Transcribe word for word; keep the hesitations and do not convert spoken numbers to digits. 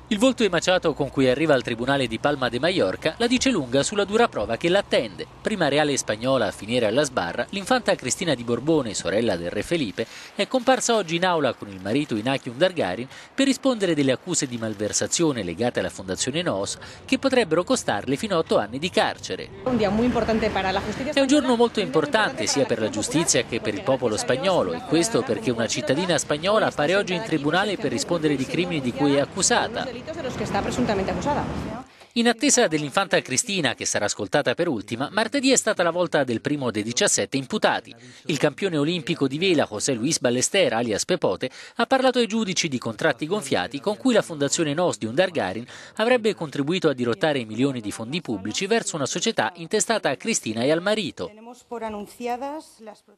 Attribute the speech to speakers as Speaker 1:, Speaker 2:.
Speaker 1: Il volto emaciato con cui arriva al tribunale di Palma de Mallorca la dice lunga sulla dura prova che l'attende. Prima reale spagnola a finire alla sbarra, l'infanta Cristina di Borbone, sorella del re Felipe, è comparsa oggi in aula con il marito Iñaki Undargarin per rispondere delle accuse di malversazione legate alla fondazione Noos che potrebbero costarle fino a otto anni di carcere. È un giorno molto importante sia per la giustizia che per il popolo spagnolo, e questo perché una cittadina spagnola appare oggi in tribunale per rispondere di crimini di cui è accusata. In attesa dell'infanta Cristina, che sarà ascoltata per ultima, martedì è stata la volta del primo dei diciassette imputati. Il campione olimpico di vela José Luis Ballester, alias Pepote, ha parlato ai giudici di contratti gonfiati con cui la fondazione Noos di Undargarin avrebbe contribuito a dirottare milioni di fondi pubblici verso una società intestata a Cristina e al marito.